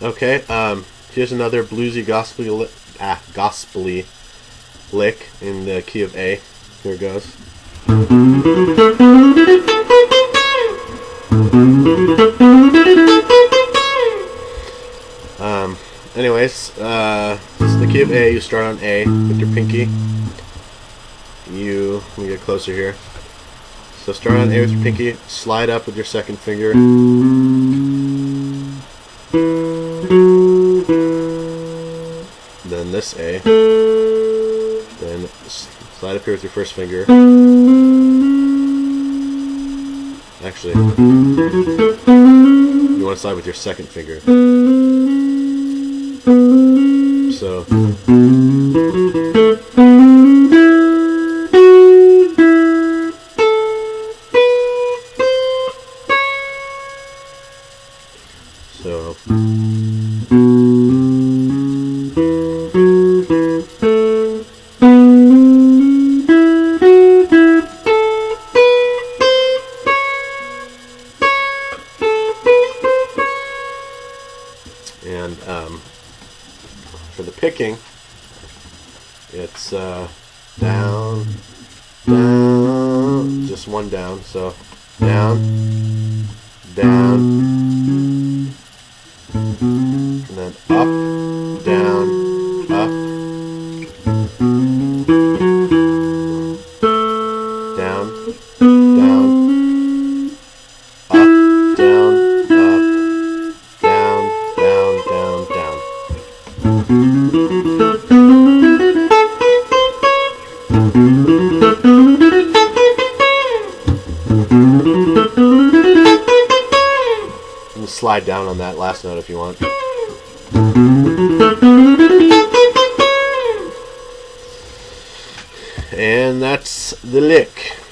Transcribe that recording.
Okay, here's another bluesy gospely lick in the key of A. Here it goes. Anyways, this is the key of A. You start on A with your pinky. Let me get closer here. So start on A with your pinky, slide up with your second finger. Then this A. Then slide up here with your first finger. Actually, you want to slide with your second finger. So and for the picking, it's down, down, just one down, so down, down, and then up, down, up, down, down, up, down, up, down, down, down, down. And slide down on that last note if you want. And that's the lick.